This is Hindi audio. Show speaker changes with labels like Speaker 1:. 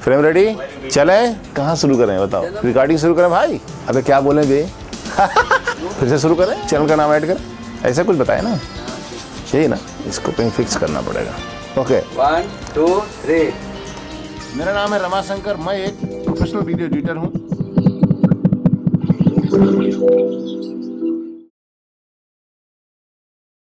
Speaker 1: फ्रेम रेडी, चले? कहाँ शुरू करें बताओ? रिकॉर्डिंग शुरू करें भाई? अबे क्या बोले बे? फिर से शुरू करें, चैनल का नाम ऐड करें, ऐसा कुछ बताए ना, यही ना, इसको कहीं फिक्स करना पड़ेगा। ओके
Speaker 2: 1 2 3।
Speaker 1: मेरा नाम है रमाशंकर, मैं एक प्रोफेशनल वीडियो एडिटर हूँ।